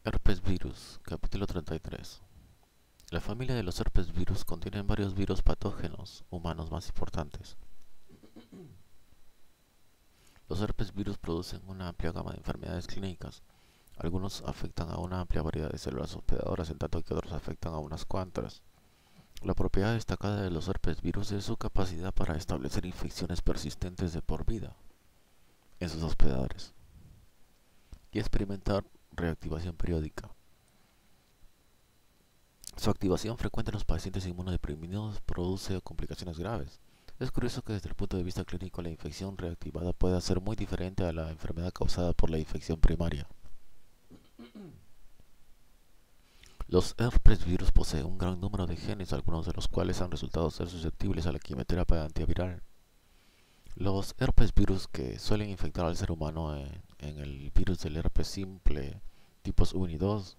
Herpes virus, capítulo 33. La familia de los herpes virus contiene varios virus patógenos humanos más importantes. Los herpes virus producen una amplia gama de enfermedades clínicas. Algunos afectan a una amplia variedad de células hospedadoras, en tanto que otros afectan a unas cuantas. La propiedad destacada de los herpes virus es su capacidad para establecer infecciones persistentes de por vida en sus hospedadores y experimentar reactivación periódica. Su activación frecuente en los pacientes inmunodeprimidos produce complicaciones graves. Es curioso que desde el punto de vista clínico la infección reactivada pueda ser muy diferente a la enfermedad causada por la infección primaria. Los herpes virus poseen un gran número de genes, algunos de los cuales han resultado ser susceptibles a la quimioterapia antiviral. Los herpes virus que suelen infectar al ser humano en el virus del herpes simple tipos 1 y 2,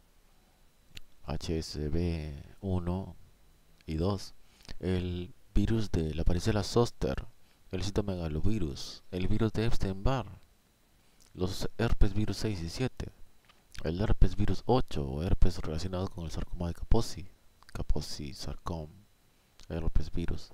HSV1 y 2, el virus de la varicela zoster, el citomegalovirus, el virus de Epstein-Barr, los herpes virus 6 y 7, el herpes virus 8 o herpes relacionado con el sarcoma de Kaposi, Kaposi sarcoma, herpes virus.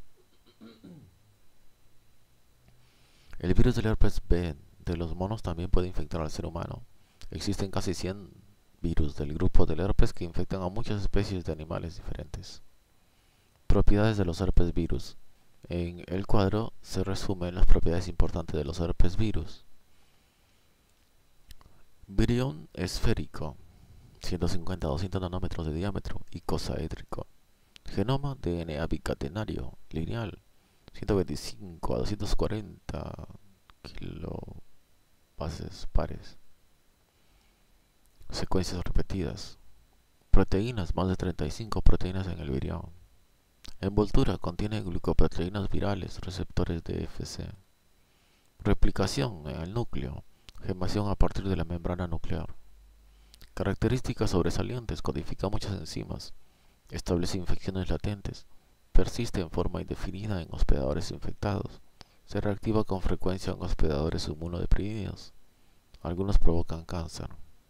El virus del herpes B de los monos también puede infectar al ser humano. Existen casi 100 virus del grupo del herpes que infectan a muchas especies de animales diferentes. Propiedades de los herpes virus. En el cuadro se resumen las propiedades importantes de los herpes virus. Virión esférico, 150 a 200 nanómetros de diámetro, icosaédrico. Genoma DNA bicatenario, lineal, 125 a 240 kilobases pares. Secuencias repetidas. Proteínas, más de 35 proteínas en el virión. Envoltura, contiene glucoproteínas virales, receptores de Fc. Replicación en el núcleo, gemación a partir de la membrana nuclear. Características sobresalientes, codifica muchas enzimas, establece infecciones latentes, persiste en forma indefinida en hospedadores infectados, se reactiva con frecuencia en hospedadores inmunodeprimidos. Algunos provocan cáncer.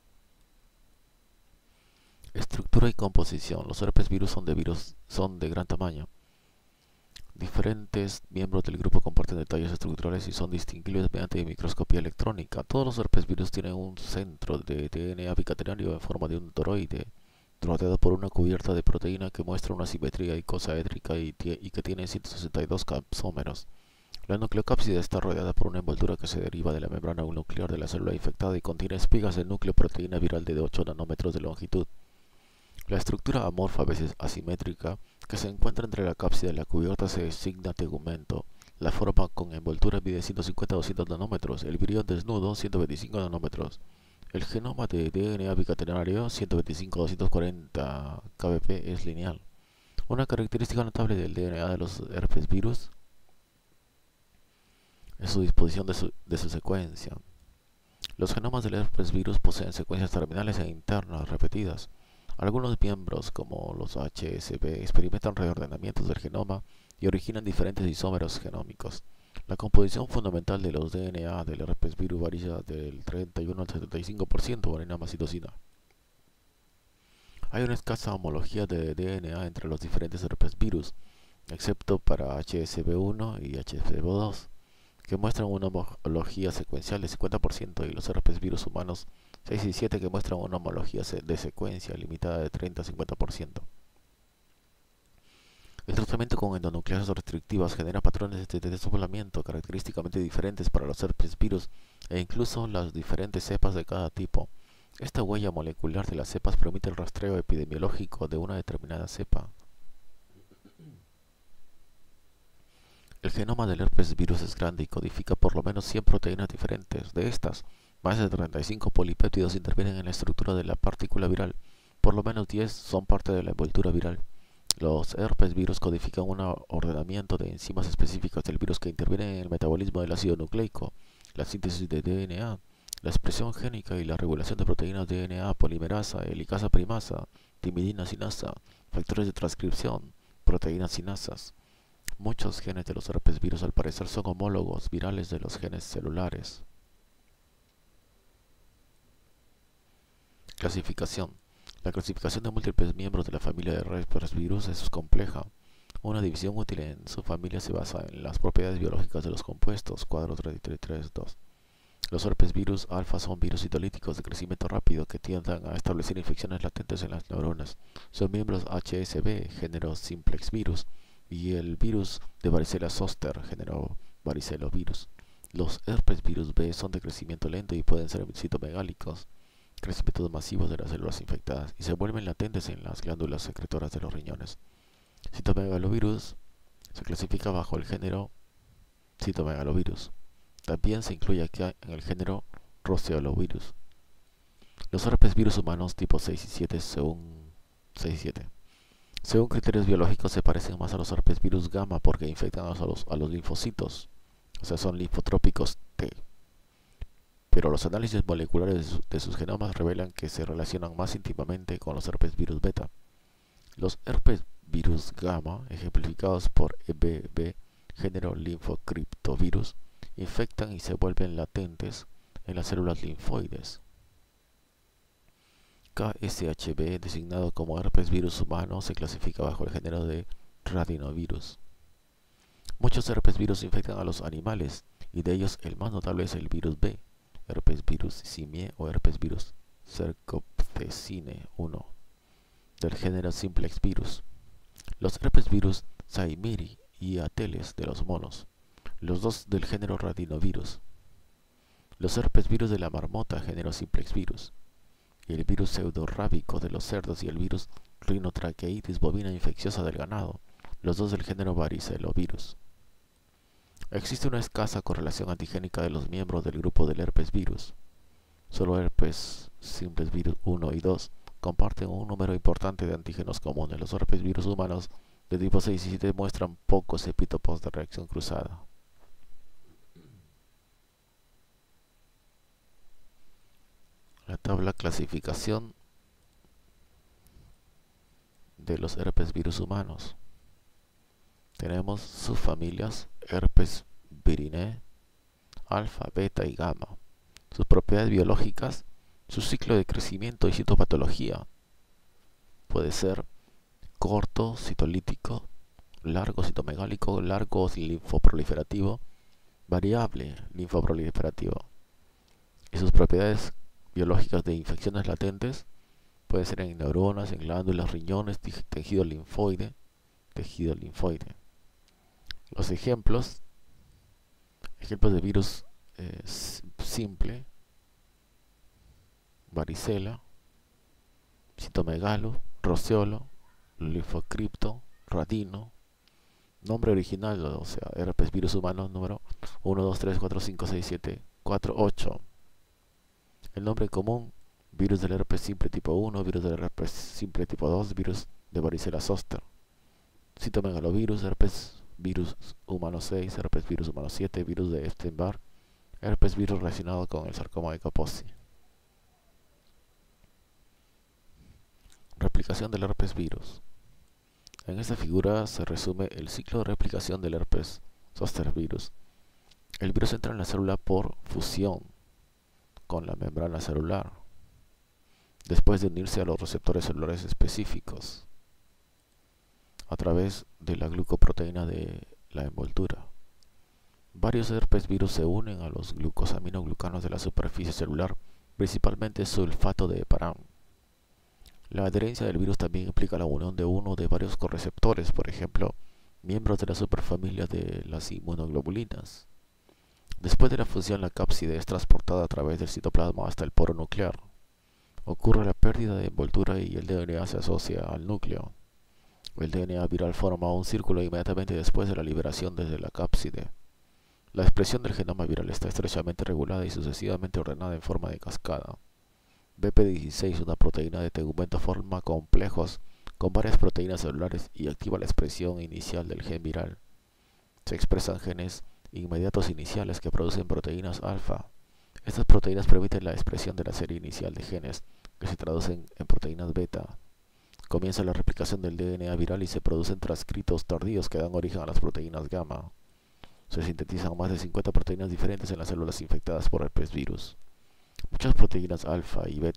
Estructura y composición. Los herpes virus son de gran tamaño. Diferentes miembros del grupo comparten detalles estructurales y son distinguibles mediante microscopía electrónica. Todos los herpes virus tienen un centro de DNA bicatenario en forma de un toroide, rodeado por una cubierta de proteína que muestra una simetría icosaédrica y que tiene 162 capsómeros. La nucleocápside está rodeada por una envoltura que se deriva de la membrana nuclear de la célula infectada y contiene espigas de núcleo proteína viral de 8 nanómetros de longitud. La estructura amorfa, a veces asimétrica, que se encuentra entre la cápside y la cubierta se designa tegumento. La forma con envoltura mide 150 a 200 nanómetros, el virión desnudo 125 nanómetros. El genoma de DNA bicatenario 125 a 240 kbp es lineal. Una característica notable del DNA de los herpes virus es su disposición de su secuencia. Los genomas del herpes virus poseen secuencias terminales e internas repetidas. Algunos miembros, como los HSV, experimentan reordenamientos del genoma y originan diferentes isómeros genómicos. La composición fundamental de los DNA del herpes virus varía del 31 al 75% en amacitocina. Hay una escasa homología de DNA entre los diferentes herpes virus, excepto para HSV1 y HSV2, que muestran una homología secuencial de 50%, y los herpes virus humanos 6 y 7 que muestran una homología de secuencia limitada de 30 a 50%. El tratamiento con endonucleasas restrictivas genera patrones de desdoblamiento característicamente diferentes para los herpes virus e incluso las diferentes cepas de cada tipo. Esta huella molecular de las cepas permite el rastreo epidemiológico de una determinada cepa. El genoma del herpes virus es grande y codifica por lo menos 100 proteínas diferentes. De estas, más de 35 polipéptidos intervienen en la estructura de la partícula viral. Por lo menos 10 son parte de la envoltura viral. Los herpes virus codifican un ordenamiento de enzimas específicas del virus que intervienen en el metabolismo del ácido nucleico, la síntesis de DNA, la expresión génica y la regulación de proteínas DNA, polimerasa, helicasa primasa, timidina sinasa, factores de transcripción, proteínas sinasas. Muchos genes de los herpes virus al parecer son homólogos virales de los genes celulares. Clasificación. La clasificación de múltiples miembros de la familia de herpesvirus es compleja. Una división útil en su familia se basa en las propiedades biológicas de los compuestos. Cuadro 33.2. Los herpesvirus alfa son virus citolíticos de crecimiento rápido que tienden a establecer infecciones latentes en las neuronas. Son miembros HSV, género simplex virus, y el virus de varicela zoster, género varicelovirus. Los herpesvirus B son de crecimiento lento y pueden ser citomegálicos, crecimientos masivos de las células infectadas, y se vuelven latentes en las glándulas secretoras de los riñones. Citomegalovirus se clasifica bajo el género Cytomegalovirus. También se incluye aquí en el género Roseolovirus. Los herpesvirus humanos tipo 6 y 7 según criterios biológicos se parecen más a los herpesvirus gamma porque infectan a los linfocitos, o sea, son linfotrópicos T. Pero los análisis moleculares de sus genomas revelan que se relacionan más íntimamente con los herpesvirus beta. Los herpesvirus gamma, ejemplificados por EBV, género linfocriptovirus, infectan y se vuelven latentes en las células linfoides. KSHB, designado como herpesvirus humano, se clasifica bajo el género de radinovirus. Muchos herpesvirus infectan a los animales, y de ellos el más notable es el virus B, herpesvirus simiae o herpesvirus cercopthecine 1, del género simplex virus. Los herpesvirus Zaimiri y Ateles de los monos, los dos del género radinovirus. Los herpesvirus de la marmota, género simplex virus, y el virus pseudorrábico de los cerdos y el virus rinotraqueitis bovina infecciosa del ganado, los dos del género varicelovirus. Existe una escasa correlación antigénica de los miembros del grupo del herpesvirus. Solo herpes simplex virus 1 y 2 comparten un número importante de antígenos comunes. Los herpesvirus humanos de tipo 6 y 7 muestran pocos epítopos de reacción cruzada. La tabla clasificación de los herpesvirus humanos. Tenemos subfamilias herpes virinae, alfa, beta y gamma. Sus propiedades biológicas, su ciclo de crecimiento y citopatología. Puede ser corto, citolítico, largo, citomegálico, largo, linfoproliferativo, variable, linfoproliferativo. Y sus propiedades biológicas de infecciones latentes pueden ser en neuronas, en glándulas, riñones, tejido linfoide. Los ejemplos de virus simple, varicela, citomegalo, roseolo, linfocripto, radino. Nombre original, o sea, herpesvirus humano número 1, 2, 3, 4, 5, 6, 7, 4, 8. El nombre común, virus del herpes simple tipo 1, virus del herpes simple tipo 2, virus de varicela zoster. Citomegalovirus, herpes virus humano 6, herpes virus humano 7, virus de Epstein-Barr, herpes virus relacionado con el sarcoma de Kaposi. Replicación del herpes virus. En esta figura se resume el ciclo de replicación del herpes zoster virus. El virus entra en la célula por fusión con la membrana celular, después de unirse a los receptores celulares específicos a través de la glucoproteína de la envoltura. Varios herpesvirus se unen a los glucosaminoglucanos de la superficie celular, principalmente sulfato de heparán. La adherencia del virus también implica la unión de uno de varios correceptores, por ejemplo, miembros de la superfamilia de las inmunoglobulinas. Después de la fusión, la cápside es transportada a través del citoplasma hasta el poro nuclear. Ocurre la pérdida de envoltura y el DNA se asocia al núcleo. El DNA viral forma un círculo inmediatamente después de la liberación desde la cápside. La expresión del genoma viral está estrechamente regulada y sucesivamente ordenada en forma de cascada. BP16, una proteína de tegumento, forma complejos con varias proteínas celulares y activa la expresión inicial del gen viral. Se expresan genes inmediatos iniciales que producen proteínas alfa. Estas proteínas permiten la expresión de la serie inicial de genes que se traducen en proteínas beta. Comienza la replicación del DNA viral y se producen transcritos tardíos que dan origen a las proteínas gamma. Se sintetizan más de 50 proteínas diferentes en las células infectadas por herpesvirus. Muchas proteínas alfa y beta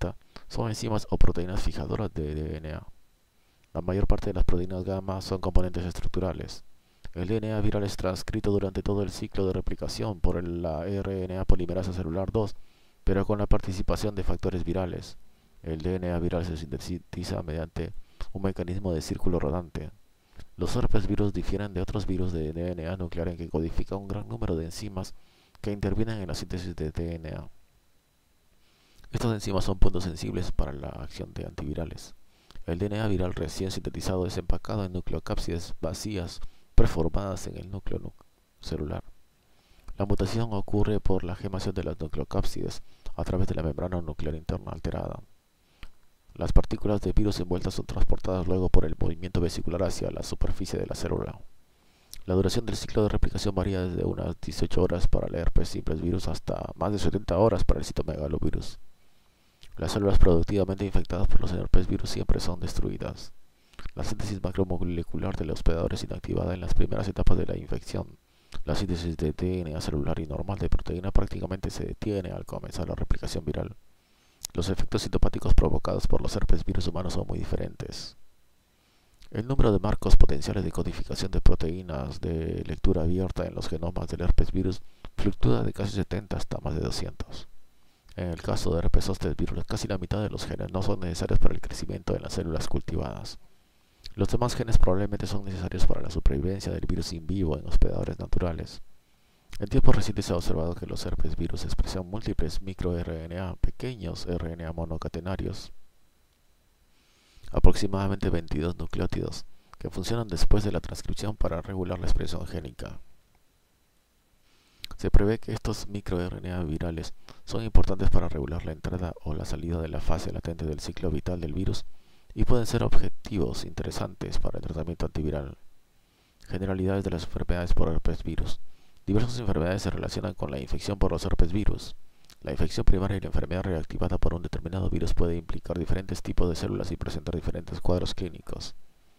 son enzimas o proteínas fijadoras de DNA. La mayor parte de las proteínas gamma son componentes estructurales. El DNA viral es transcrito durante todo el ciclo de replicación por la RNA polimerasa celular 2, pero con la participación de factores virales. El DNA viral se sintetiza mediante un mecanismo de círculo rodante. Los herpes virus difieren de otros virus de DNA nuclear en que codifican un gran número de enzimas que intervienen en la síntesis de DNA. Estas enzimas son puntos sensibles para la acción de antivirales. El DNA viral recién sintetizado es empacado en nucleocápsides vacías preformadas en el núcleo celular. La mutación ocurre por la gemación de las nucleocápsides a través de la membrana nuclear interna alterada. Las partículas de virus envueltas son transportadas luego por el movimiento vesicular hacia la superficie de la célula. La duración del ciclo de replicación varía desde unas 18 horas para el herpes simplex virus hasta más de 70 horas para el citomegalovirus. Las células productivamente infectadas por los herpes virus siempre son destruidas. La síntesis macromolecular del hospedador es inactivada en las primeras etapas de la infección. La síntesis de DNA celular y normal de proteína prácticamente se detiene al comenzar la replicación viral. Los efectos citopáticos provocados por los herpes virus humanos son muy diferentes. El número de marcos potenciales de codificación de proteínas de lectura abierta en los genomas del herpes virus fluctúa de casi 70 hasta más de 200. En el caso de herpes zoster virus, casi la mitad de los genes no son necesarios para el crecimiento en las células cultivadas. Los demás genes probablemente son necesarios para la supervivencia del virus in vivo en hospedadores naturales. En tiempos recientes se ha observado que los herpes virus expresan múltiples microRNA, pequeños RNA monocatenarios, aproximadamente 22 nucleótidos, que funcionan después de la transcripción para regular la expresión génica. Se prevé que estos microRNA virales son importantes para regular la entrada o la salida de la fase latente del ciclo vital del virus y pueden ser objetivos interesantes para el tratamiento antiviral. Generalidades de las enfermedades por herpes virus. Diversas enfermedades se relacionan con la infección por los herpes virus. La infección primaria y la enfermedad reactivada por un determinado virus puede implicar diferentes tipos de células y presentar diferentes cuadros clínicos.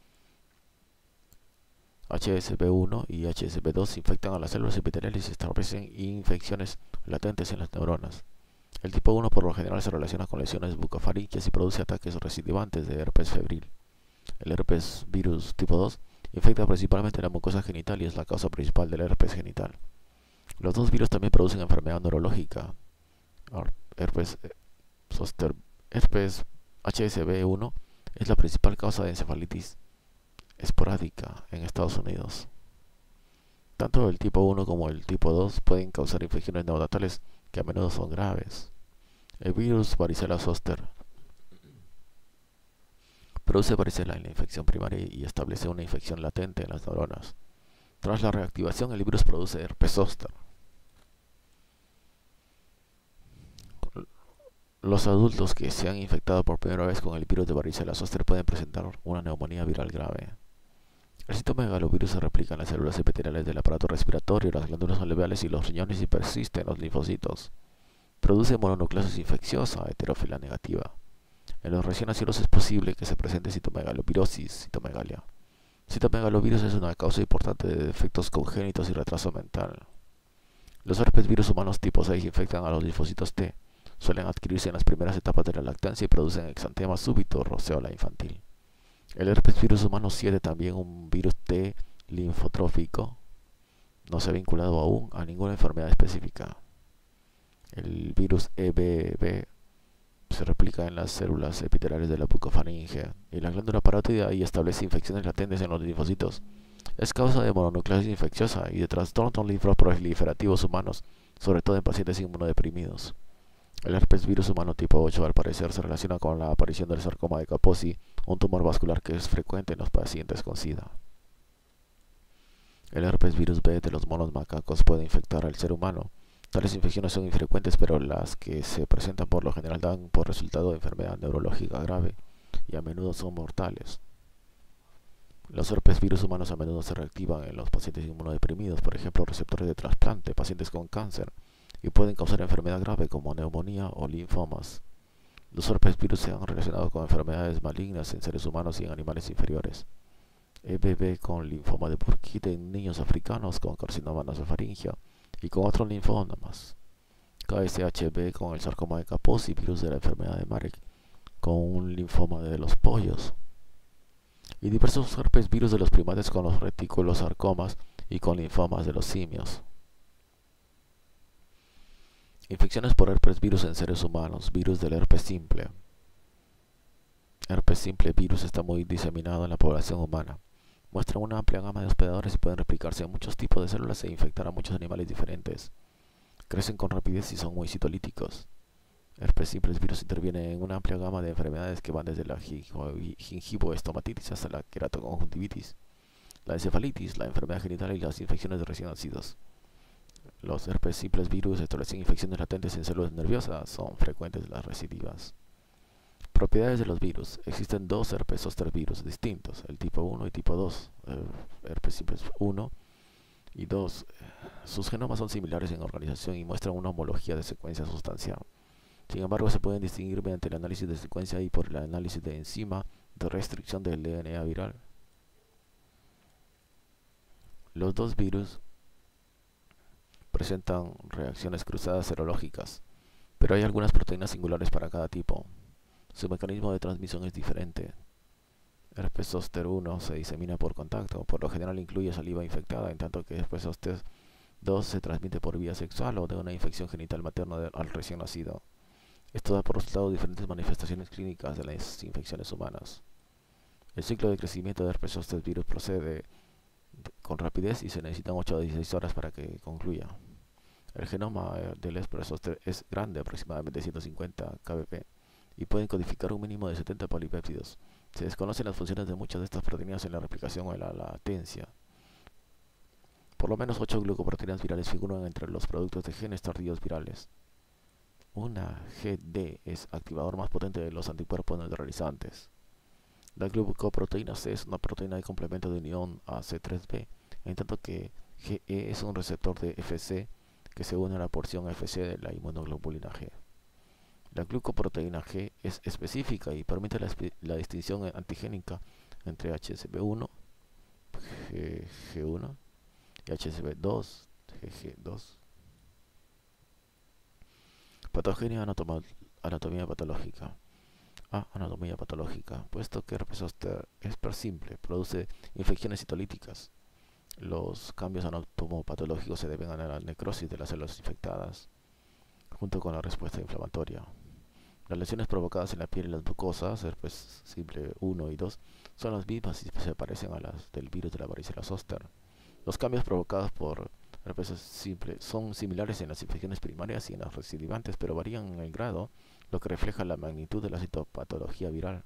HSV1 y HSV2 infectan a las células epiteliales y establecen infecciones latentes en las neuronas. El tipo 1 por lo general se relaciona con lesiones bucofaringias y produce ataques recidivantes de herpes febril. El herpes virus tipo 2 infecta principalmente la mucosa genital y es la causa principal del herpes genital. Los dos virus también producen enfermedad neurológica. Herpes zoster, herpes HSV1 es la principal causa de encefalitis esporádica en Estados Unidos. Tanto el tipo 1 como el tipo 2 pueden causar infecciones neonatales que a menudo son graves. El virus varicela zoster produce varicela en la infección primaria y establece una infección latente en las neuronas. Tras la reactivación, el virus produce herpes zoster. Los adultos que se han infectado por primera vez con el virus de varicela zoster pueden presentar una neumonía viral grave. El citomegalovirus se replica en las células epiteliales del aparato respiratorio, las glándulas alveolares y los riñones y persiste en los linfocitos. Produce mononucleosis infecciosa heterófila negativa. En los recién nacidos es posible que se presente citomegalovirosis, citomegalia. Citomegalovirus es una causa importante de defectos congénitos y retraso mental. Los herpes virus humanos tipo 6 infectan a los linfocitos T. Suelen adquirirse en las primeras etapas de la lactancia y producen exantema súbito o roceola infantil. El herpes virus humano 7, también un virus T linfotrófico, no se ha vinculado aún a ninguna enfermedad específica. El virus EBV se replica en las células epiteliales de la bucofaringe y la glándula parótida y establece infecciones latentes en los linfocitos. Es causa de mononucleosis infecciosa y de trastornos linfoproliferativos humanos, sobre todo en pacientes inmunodeprimidos. El herpes virus humano tipo 8 al parecer se relaciona con la aparición del sarcoma de Kaposi, un tumor vascular que es frecuente en los pacientes con SIDA. El herpes virus B de los monos macacos puede infectar al ser humano. Tales infecciones son infrecuentes, pero las que se presentan por lo general dan por resultado de enfermedad neurológica grave y a menudo son mortales. Los herpes virus humanos a menudo se reactivan en los pacientes inmunodeprimidos, por ejemplo receptores de trasplante, pacientes con cáncer, y pueden causar enfermedad grave como neumonía o linfomas. Los herpes virus se han relacionado con enfermedades malignas en seres humanos y en animales inferiores. EBV con linfoma de Burkitt en niños africanos con carcinoma nasofaringeo y con otros linfomas. KSHB con el sarcoma de Kaposi, virus de la enfermedad de Marek, con un linfoma de los pollos, y diversos herpes virus de los primates con los reticulosarcomas y con linfomas de los simios. Infecciones por herpes virus en seres humanos. Virus del herpes simple. Herpes simple virus está muy diseminado en la población humana. Muestran una amplia gama de hospedadores y pueden replicarse en muchos tipos de células e infectar a muchos animales diferentes. Crecen con rapidez y son muy citolíticos. Herpes simples virus interviene en una amplia gama de enfermedades que van desde la gingivoestomatitis hasta la queratoconjuntivitis, la encefalitis, la enfermedad genital y las infecciones de recién nacidos. Los herpes simples virus establecen infecciones latentes en células nerviosas, son frecuentes las recidivas. Propiedades de los virus. Existen dos herpes zóster virus distintos, el tipo 1 y tipo 2. Herpes simples 1 y 2. Sus genomas son similares en organización y muestran una homología de secuencia sustancial. Sin embargo, se pueden distinguir mediante el análisis de secuencia y por el análisis de enzima de restricción del DNA viral. Los dos virus presentan reacciones cruzadas serológicas, pero hay algunas proteínas singulares para cada tipo. Su mecanismo de transmisión es diferente. Herpes zóster 1 se disemina por contacto, por lo general incluye saliva infectada, en tanto que herpes zóster 2 se transmite por vía sexual o de una infección genital materna al recién nacido. Esto da por resultado diferentes manifestaciones clínicas de las infecciones humanas. El ciclo de crecimiento de herpes zóster virus procede con rapidez y se necesitan 8 a 16 horas para que concluya. El genoma del herpes zóster es grande, aproximadamente 150 kbp, y pueden codificar un mínimo de 70 polipéptidos. Se desconocen las funciones de muchas de estas proteínas en la replicación o en la latencia. Por lo menos 8 glucoproteínas virales figuran entre los productos de genes tardíos virales. Una GD es activador más potente de los anticuerpos neutralizantes. La glucoproteína C es una proteína de complemento de unión a C3b, en tanto que GE es un receptor de FC que se une a la porción FC de la inmunoglobulina G. La glucoproteína G es específica y permite la distinción antigénica entre HSV1, GG1 y HSV2, GG2. Patogenia anatomía patológica. Anatomía patológica. Puesto que herpes zóster es simple, produce infecciones citolíticas. Los cambios anatomopatológicos se deben a la necrosis de las células infectadas, junto con la respuesta inflamatoria. Las lesiones provocadas en la piel y las mucosas, herpes simple 1 y 2, son las mismas y se parecen a las del virus de la varicela zóster. Los cambios provocados por herpes simple son similares en las infecciones primarias y en las recidivantes, pero varían en el grado, lo que refleja la magnitud de la citopatología viral.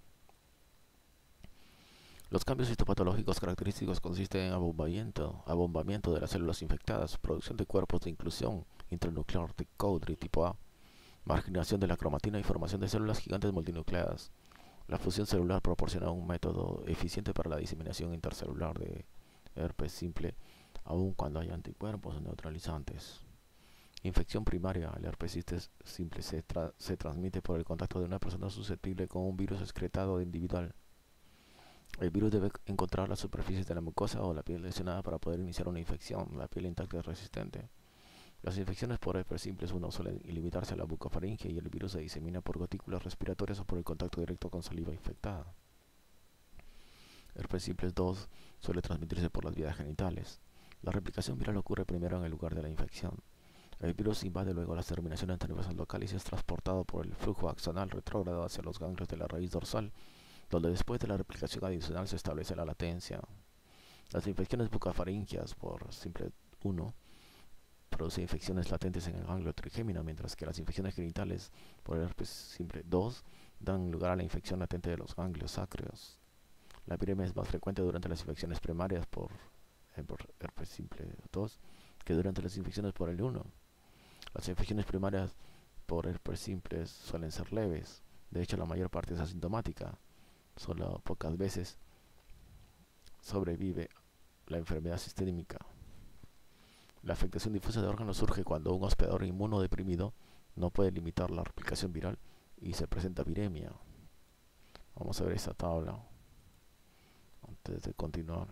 Los cambios citopatológicos característicos consisten en abombamiento de las células infectadas, producción de cuerpos de inclusión intranuclear de Cowdry tipo A, marginación de la cromatina y formación de células gigantes multinucleadas. La fusión celular proporciona un método eficiente para la diseminación intercelular de herpes simple, aun cuando hay anticuerpos neutralizantes. Infección primaria. El herpes simple se transmite por el contacto de una persona susceptible con un virus excretado individual. El virus debe encontrar las superficies de la mucosa o la piel lesionada para poder iniciar una infección. La piel intacta es resistente. Las infecciones por herpes simples 1 suelen limitarse a la bucofaringe y el virus se disemina por gotículas respiratorias o por el contacto directo con saliva infectada. Herpes simples 2 suele transmitirse por las vías genitales. La replicación viral ocurre primero en el lugar de la infección. El virus invade luego las terminaciones nerviosas locales y es transportado por el flujo axonal retrógrado hacia los ganglios de la raíz dorsal, donde después de la replicación adicional se establece la latencia. Las infecciones bucofaringias por simple 1 producen infecciones latentes en el ganglio trigémino, mientras que las infecciones genitales por el herpes simple 2 dan lugar a la infección latente de los ganglios sacros. La epidemia es más frecuente durante las infecciones primarias por herpes simple 2 que durante las infecciones por el 1. Las infecciones primarias por herpes simples suelen ser leves. De hecho, la mayor parte es asintomática. Solo pocas veces sobrevive la enfermedad sistémica. La afectación difusa de órganos surge cuando un hospedador inmunodeprimido no puede limitar la replicación viral y se presenta viremia. Vamos a ver esta tabla antes de continuar.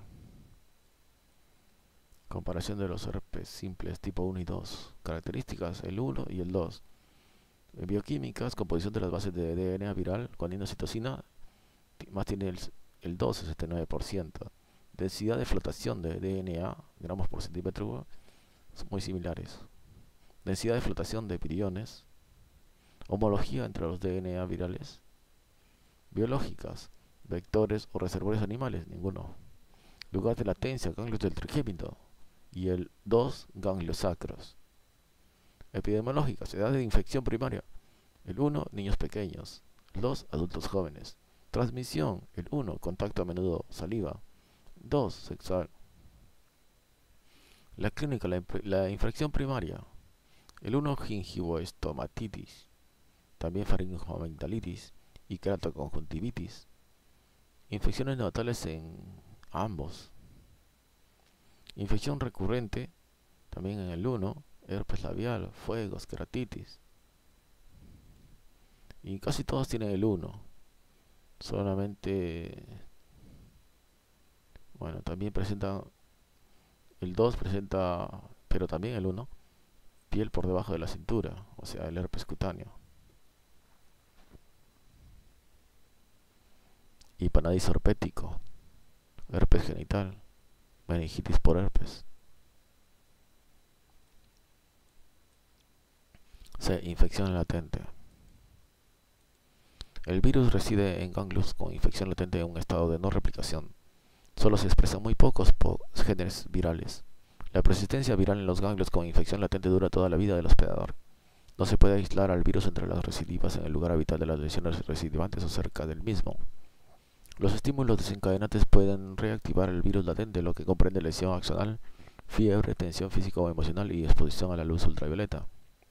Comparación de los herpes simples tipo 1 y 2. Características, el 1 y el 2. Bioquímicas, composición de las bases de DNA viral, guanina, citosina, más tiene el 2, el 79%. Densidad de flotación de DNA, gramos por centímetro, son muy similares. Densidad de flotación de viriones, homología entre los DNA virales. Biológicas, vectores o reservorios animales, ninguno. Lugar de latencia, ganglios del trigémino. Y el 2, ganglios sacros. Epidemiológicas, edad de infección primaria. El 1, niños pequeños. El 2, adultos jóvenes. Transmisión, el 1, contacto a menudo, saliva. 2, sexual. La clínica, la infección primaria. El 1, gingivoestomatitis. También faringoamigdalitis y keratoconjuntivitis. Infecciones neonatales en ambos. Infección recurrente, también en el 1, herpes labial, fuegos, queratitis. Y casi todos tienen el 1. Solamente, bueno, también presenta, el 2 presenta, pero también el 1, piel por debajo de la cintura, o sea, el herpes cutáneo. Hipanadis herpético, herpes genital, meningitis por herpes. C. Infección latente. El virus reside en ganglios con infección latente en un estado de no replicación. Solo se expresan muy pocos genes virales. La persistencia viral en los ganglios con infección latente dura toda la vida del hospedador. No se puede aislar al virus entre las recidivas en el lugar habitual de las lesiones recidivantes o cerca del mismo. Los estímulos desencadenantes pueden reactivar el virus latente, lo que comprende lesión axonal, fiebre, tensión física o emocional y exposición a la luz ultravioleta.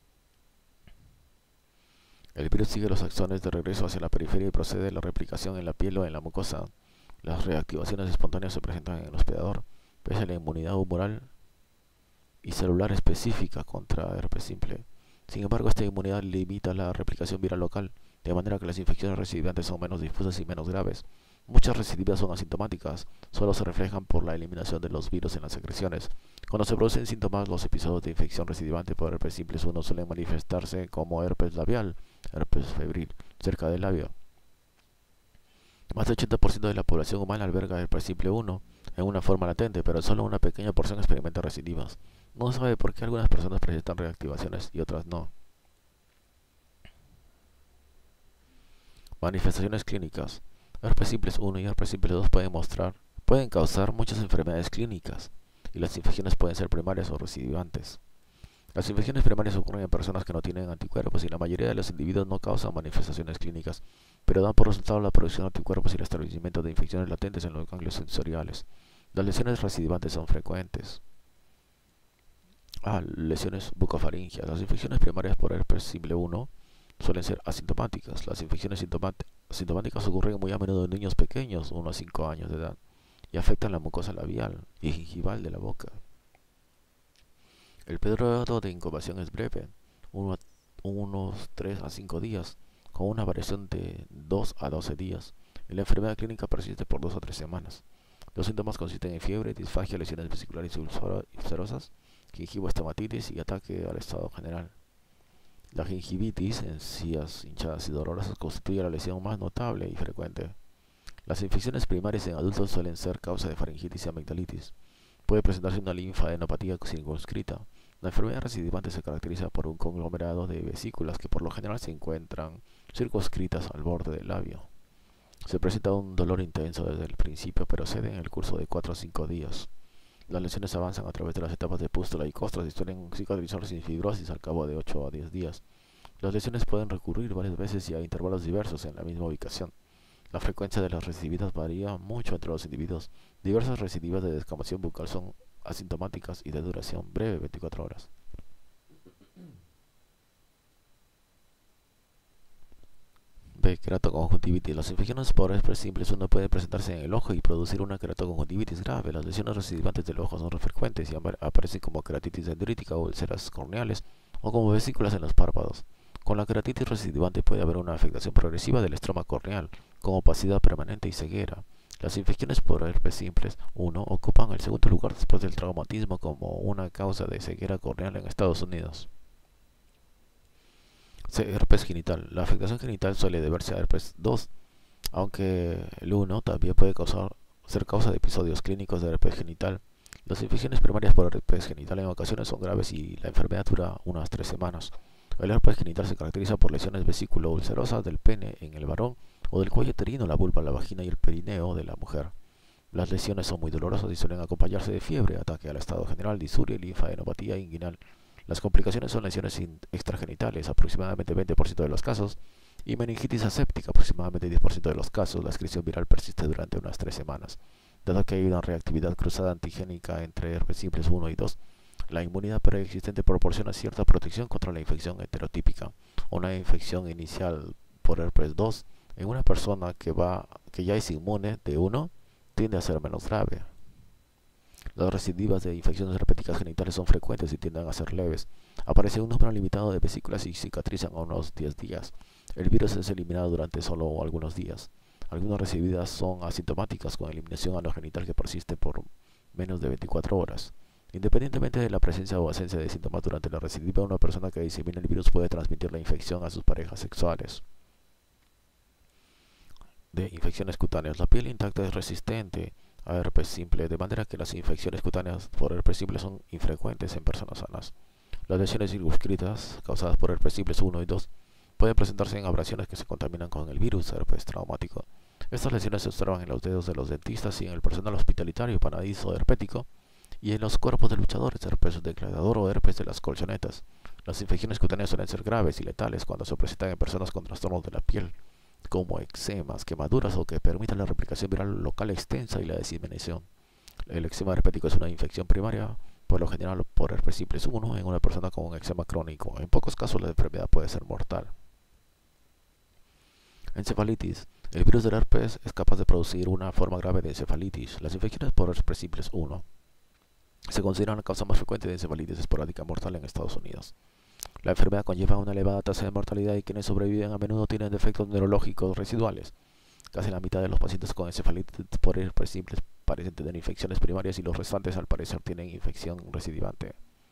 El virus sigue los axones de regreso hacia la periferia y procede de la replicación en la piel o en la mucosa. Las reactivaciones espontáneas se presentan en el hospedador, pese a la inmunidad humoral y celular específica contra herpes simple. Sin embargo, esta inmunidad limita la replicación viral local, de manera que las infecciones recidivantes son menos difusas y menos graves. Muchas recidivas son asintomáticas, solo se reflejan por la eliminación de los virus en las secreciones. Cuando se producen síntomas, los episodios de infección recidivante por herpes simple 1 suelen manifestarse como herpes labial, herpes febril, cerca del labio. Más del 80% de la población humana alberga herpes simple 1 en una forma latente, pero solo una pequeña porción experimenta recidivas. No se sabe por qué algunas personas presentan reactivaciones y otras no. Manifestaciones clínicas. Herpes simples 1 y herpes simple 2 pueden causar muchas enfermedades clínicas, y las infecciones pueden ser primarias o recidivantes. Las infecciones primarias ocurren en personas que no tienen anticuerpos y la mayoría de los individuos no causan manifestaciones clínicas, pero dan por resultado la producción de anticuerpos y el establecimiento de infecciones latentes en los ganglios sensoriales. Las lesiones recidivantes son frecuentes. Lesiones bucofaringias. Las infecciones primarias por herpes simple 1 suelen ser asintomáticas. Las infecciones sintomáticas ocurren muy a menudo en niños pequeños, 1 a 5 años de edad, y afectan la mucosa labial y gingival de la boca. El periodo de incubación es breve, unos 3 a 5 días, con una variación de 2 a 12 días, y la enfermedad clínica persiste por 2 a 3 semanas. Los síntomas consisten en fiebre, disfagia, lesiones vesiculares y ulcerosas, gingivoestomatitis y ataque al estado general. La gingivitis, encías hinchadas y dolorosas, constituye la lesión más notable y frecuente. Las infecciones primarias en adultos suelen ser causa de faringitis y amigdalitis. Puede presentarse una linfadenopatía circunscrita. La enfermedad recidivante se caracteriza por un conglomerado de vesículas que por lo general se encuentran circunscritas al borde del labio. Se presenta un dolor intenso desde el principio, pero cede en el curso de 4 a 5 días. Las lesiones avanzan a través de las etapas de pústula y costras y suelen cicatrizar sin fibrosis al cabo de 8 a 10 días. Las lesiones pueden recurrir varias veces y a intervalos diversos en la misma ubicación. La frecuencia de las recidivistas varía mucho entre los individuos. Diversas recidivas de descamación bucal son asintomáticas y de duración breve, 24 horas. B. Keratoconjuntivitis. Las infecciones por herpes simples 1 pueden presentarse en el ojo y producir una keratoconjuntivitis grave. Las lesiones recidivantes del ojo son frecuentes y aparecen como keratitis dendrítica o úlceras corneales o como vesículas en los párpados. Con la keratitis recidivante puede haber una afectación progresiva del estroma corneal, con opacidad permanente y ceguera. Las infecciones por herpes simples 1 ocupan el segundo lugar después del traumatismo como una causa de ceguera corneal en Estados Unidos. Herpes genital. La afectación genital suele deberse a herpes 2, aunque el 1 también puede ser causa de episodios clínicos de herpes genital. Las infecciones primarias por herpes genital en ocasiones son graves y la enfermedad dura unas 3 semanas. El herpes genital se caracteriza por lesiones vesículo-ulcerosas del pene en el varón o del cuello uterino, la vulva, la vagina y el perineo de la mujer. Las lesiones son muy dolorosas y suelen acompañarse de fiebre, ataque al estado general, disuria, linfadenopatía inguinal. Las complicaciones son lesiones extragenitales, aproximadamente 20% de los casos, y meningitis aséptica, aproximadamente 10% de los casos. La excreción viral persiste durante unas 3 semanas. Dado que hay una reactividad cruzada antigénica entre herpes simples 1 y 2, la inmunidad preexistente proporciona cierta protección contra la infección heterotípica. Una infección inicial por herpes 2 en una persona que ya es inmune de 1 tiende a ser menos grave. Las recidivas de infecciones herpéticas genitales son frecuentes y tienden a ser leves. Aparece un número limitado de vesículas y cicatrizan a unos 10 días. El virus es eliminado durante solo algunos días. Algunas recidivas son asintomáticas con eliminación anogenital que persiste por menos de 24 horas. Independientemente de la presencia o ausencia de síntomas durante la recidiva, una persona que disemina el virus puede transmitir la infección a sus parejas sexuales. De infecciones cutáneas. La piel intacta es resistente a herpes simple, de manera que las infecciones cutáneas por herpes simple son infrecuentes en personas sanas. Las lesiones circunscritas causadas por herpes simples 1 y 2 pueden presentarse en abrasiones que se contaminan con el virus herpes traumático. Estas lesiones se observan en los dedos de los dentistas y en el personal hospitalitario panadizo herpético y en los cuerpos de luchadores, herpes declarador o herpes de las colchonetas. Las infecciones cutáneas suelen ser graves y letales cuando se presentan en personas con trastornos de la piel, como eczemas, quemaduras o que permitan la replicación viral local extensa y la diseminación. El eczema herpético es una infección primaria, por lo general por herpes simples 1 en una persona con un eczema crónico. En pocos casos la enfermedad puede ser mortal. Encefalitis. El virus del herpes es capaz de producir una forma grave de encefalitis. Las infecciones por herpes simples 1 se consideran la causa más frecuente de encefalitis esporádica mortal en Estados Unidos. La enfermedad conlleva una elevada tasa de mortalidad y quienes sobreviven a menudo tienen defectos neurológicos residuales. Casi la mitad de los pacientes con encefalitis por herpes simples parecen tener infecciones primarias y los restantes al parecer tienen infección recidivante.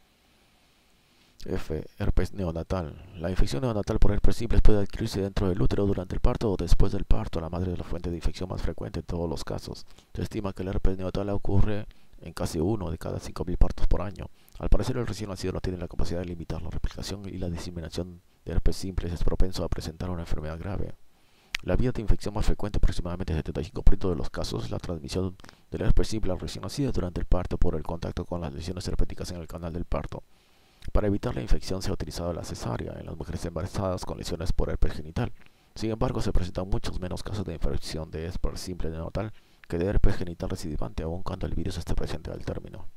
Herpes neonatal. La infección neonatal por herpes simples puede adquirirse dentro del útero durante el parto o después del parto. La madre es la fuente de infección más frecuente en todos los casos. Se estima que el herpes neonatal ocurre en casi 1 de cada 5.000 partos por año. Al parecer el recién nacido no tiene la capacidad de limitar la replicación y la diseminación de herpes simples es propenso a presentar una enfermedad grave. La vía de infección más frecuente, aproximadamente el 75% de los casos, es la transmisión del herpes simple al recién nacido durante el parto por el contacto con las lesiones herpéticas en el canal del parto. Para evitar la infección se ha utilizado la cesárea en las mujeres embarazadas con lesiones por herpes genital. Sin embargo, se presentan muchos menos casos de infección de herpes simple neonatal que de herpes genital recidivante, aun cuando el virus esté presente al término.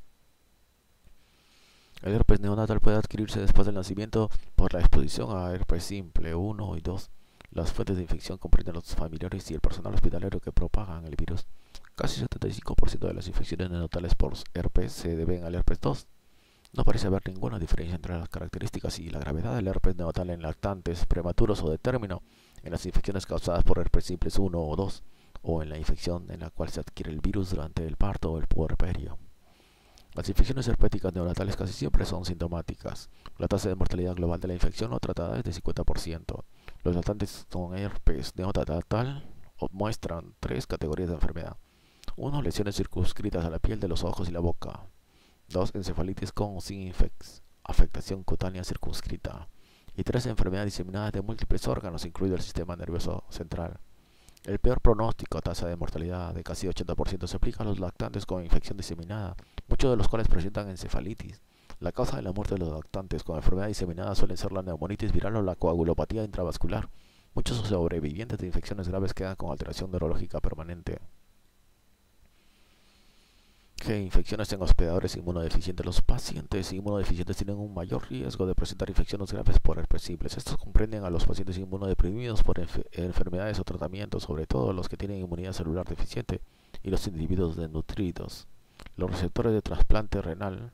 El herpes neonatal puede adquirirse después del nacimiento por la exposición a herpes simple 1 y 2. Las fuentes de infección comprenden los familiares y el personal hospitalario que propagan el virus. Casi 75% de las infecciones neonatales por herpes se deben al herpes 2. No parece haber ninguna diferencia entre las características y la gravedad del herpes neonatal en lactantes, prematuros o de término, en las infecciones causadas por herpes simples 1 o 2, o en la infección en la cual se adquiere el virus durante el parto o el puerperio. Las infecciones herpéticas neonatales casi siempre son sintomáticas. La tasa de mortalidad global de la infección no tratada es de 50%. Los lactantes con herpes neonatal muestran 3 categorías de enfermedad. 1. Lesiones circunscritas a la piel de los ojos y la boca. 2. Encefalitis con o sin afectación cutánea circunscrita. Y 3. Enfermedad diseminada de múltiples órganos, incluido el sistema nervioso central. El peor pronóstico, tasa de mortalidad de casi 80%, se aplica a los lactantes con infección diseminada, muchos de los cuales presentan encefalitis. La causa de la muerte de los lactantes con enfermedad diseminada suelen ser la neumonitis viral o la coagulopatía intravascular. Muchos sobrevivientes de infecciones graves quedan con alteración neurológica permanente. Infecciones en hospedadores inmunodeficientes. Los pacientes inmunodeficientes tienen un mayor riesgo de presentar infecciones graves por herpes simples. Estos comprenden a los pacientes inmunodeprimidos por enfermedades o tratamientos, sobre todo los que tienen inmunidad celular deficiente y los individuos desnutridos. Los receptores de trasplante renal,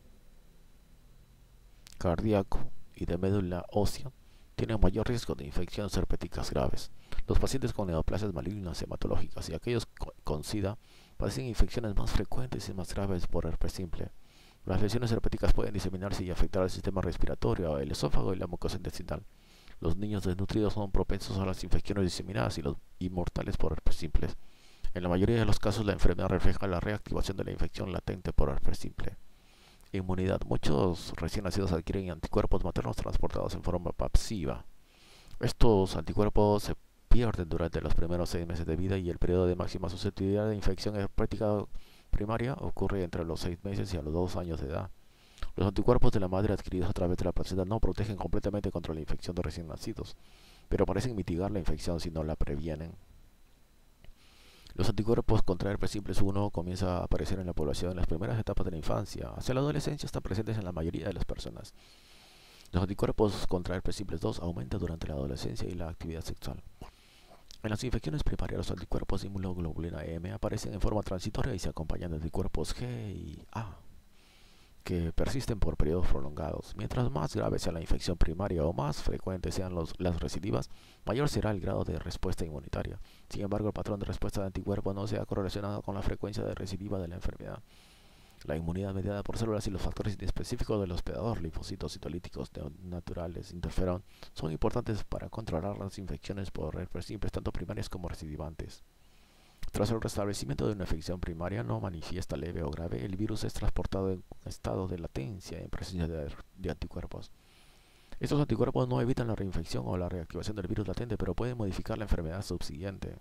cardíaco y de médula ósea tienen mayor riesgo de infecciones herpéticas graves. Los pacientes con neoplasias malignas hematológicas y aquellos con SIDA padecen infecciones más frecuentes y más graves por herpes simple. Las lesiones herpéticas pueden diseminarse y afectar al sistema respiratorio, el esófago y la mucosa intestinal. Los niños desnutridos son propensos a las infecciones diseminadas y los inmortales por herpes simples. En la mayoría de los casos, la enfermedad refleja la reactivación de la infección latente por herpes simple. Inmunidad. Muchos recién nacidos adquieren anticuerpos maternos transportados en forma pasiva. Estos anticuerpos se pierden durante los primeros 6 meses de vida y el periodo de máxima susceptibilidad de infección herpética primaria ocurre entre los 6 meses y a los 2 años de edad. Los anticuerpos de la madre adquiridos a través de la placenta no protegen completamente contra la infección de recién nacidos, pero parecen mitigar la infección si no la previenen. Los anticuerpos contra herpes simples 1 comienzan a aparecer en la población en las primeras etapas de la infancia. Hacia la adolescencia están presentes en la mayoría de las personas. Los anticuerpos contra herpes simples 2 aumentan durante la adolescencia y la actividad sexual. En las infecciones primarias, los anticuerpos de inmunoglobulina M aparecen en forma transitoria y se acompañan de anticuerpos G y A, que persisten por periodos prolongados. Mientras más grave sea la infección primaria o más frecuentes sean las recidivas, mayor será el grado de respuesta inmunitaria. Sin embargo, el patrón de respuesta de anticuerpos no se ha correlacionado con la frecuencia de recidiva de la enfermedad. La inmunidad mediada por células y los factores específicos del hospedador, linfocitos citolíticos naturales, interferón, son importantes para controlar las infecciones por herpes simples, tanto primarias como recidivantes. Tras el restablecimiento de una infección primaria no manifiesta leve o grave, el virus es transportado en estado de latencia en presencia de anticuerpos. Estos anticuerpos no evitan la reinfección o la reactivación del virus latente, pero pueden modificar la enfermedad subsiguiente.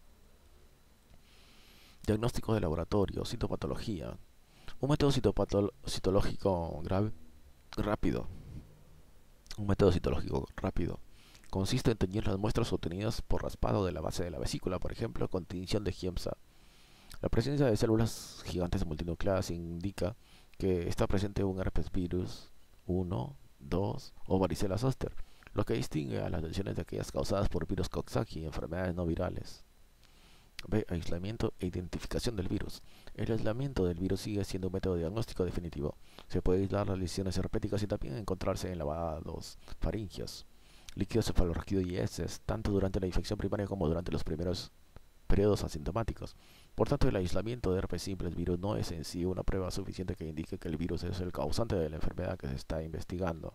Diagnóstico de laboratorio, citopatología. Un método citológico rápido. Un método citológico rápido consiste en teñir las muestras obtenidas por raspado de la base de la vesícula, por ejemplo, con tinción de Giemsa. La presencia de células gigantes multinucleadas indica que está presente un herpes virus 1, 2 o varicela zoster, lo que distingue a las lesiones de aquellas causadas por virus Coxsackie y enfermedades no virales. B. Aislamiento e identificación del virus. El aislamiento del virus sigue siendo un método diagnóstico definitivo. Se puede aislar las lesiones herpéticas y también encontrarse en lavados faringios, líquido cefalorraquídeo y heces, tanto durante la infección primaria como durante los primeros periodos asintomáticos. Por tanto, el aislamiento de herpes simples virus no es en sí una prueba suficiente que indique que el virus es el causante de la enfermedad que se está investigando.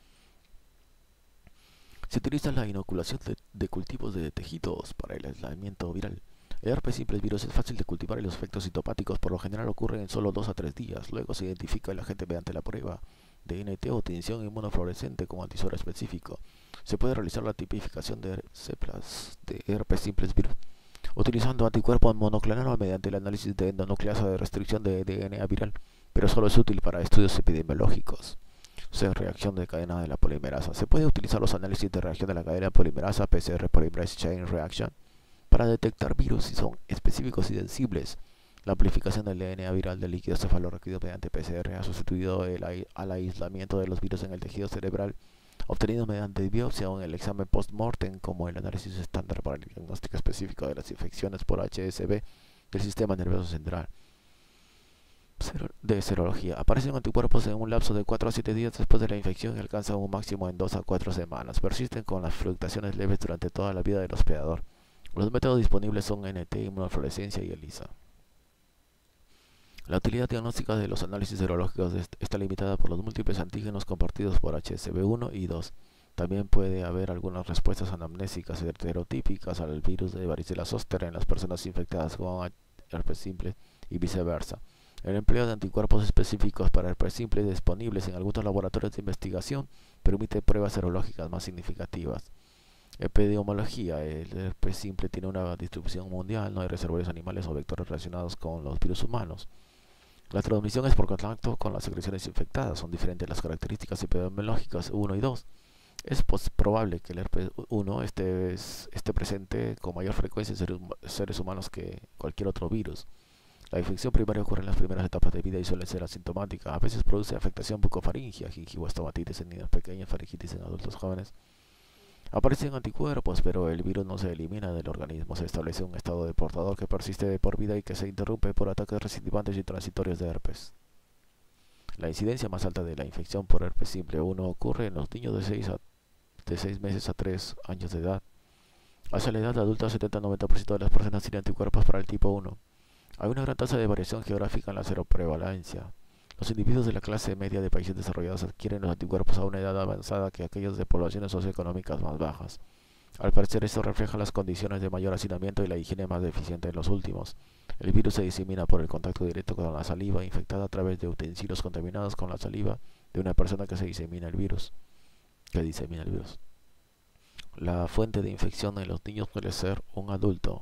Se utiliza la inoculación de cultivos de tejidos para el aislamiento viral. El herpes simples virus es fácil de cultivar y los efectos citopáticos por lo general ocurren en solo 2 a 3 días. Luego se identifica el agente mediante la prueba de NT o tinción inmunofluorescente con antisor específico. Se puede realizar la tipificación de ceplas de herpes simples virus utilizando anticuerpos monoclonales mediante el análisis de endonucleasa de restricción de DNA viral, pero solo es útil para estudios epidemiológicos. Reacción de cadena de la polimerasa. Se puede utilizar los análisis de reacción de la cadena de polimerasa, PCR Polymerase Chain Reaction, para detectar virus si son específicos y sensibles. La amplificación del DNA viral del líquido cefalorraquídeo mediante PCR ha sustituido al aislamiento de los virus en el tejido cerebral obtenido mediante biopsia o en el examen post-mortem como el análisis estándar para el diagnóstico específico de las infecciones por HSV del sistema nervioso central. De serología. Aparecen anticuerpos en un lapso de 4 a 7 días después de la infección y alcanzan un máximo en 2 a 4 semanas. Persisten con las fluctuaciones leves durante toda la vida del hospedador. Los métodos disponibles son NT, inmunofluorescencia y ELISA. La utilidad diagnóstica de los análisis serológicos está limitada por los múltiples antígenos compartidos por HSV1 y 2. También puede haber algunas respuestas anamnésicas heterotípicas al virus de varicela zoster en las personas infectadas con herpes simple y viceversa. El empleo de anticuerpos específicos para herpes simple disponibles en algunos laboratorios de investigación permite pruebas serológicas más significativas. Epidemiología. El herpes simple tiene una distribución mundial, no hay reservorios animales o vectores relacionados con los virus humanos. La transmisión es por contacto con las secreciones infectadas. Son diferentes las características epidemiológicas 1 y 2. Es probable que el herpes 1 esté presente con mayor frecuencia en seres humanos que cualquier otro virus. La infección primaria ocurre en las primeras etapas de vida y suele ser asintomática. A veces produce afectación bucofaringia, gingivoestomatitis en niños pequeños, faringitis en adultos jóvenes. Aparecen anticuerpos, pero el virus no se elimina del organismo. Se establece un estado de portador que persiste de por vida y que se interrumpe por ataques recidivantes y transitorios de herpes. La incidencia más alta de la infección por herpes simple 1 ocurre en los niños de 6 meses a 3 años de edad. Hacia la edad adulta, 70-90% de las personas tienen anticuerpos para el tipo 1. Hay una gran tasa de variación geográfica en la seroprevalencia. Los individuos de la clase media de países desarrollados adquieren los anticuerpos a una edad avanzada que aquellos de poblaciones socioeconómicas más bajas. Al parecer, esto refleja las condiciones de mayor hacinamiento y la higiene más deficiente en los últimos. El virus se disemina por el contacto directo con la saliva infectada a través de utensilios contaminados con la saliva de una persona que disemina el virus. La fuente de infección en los niños suele ser un adulto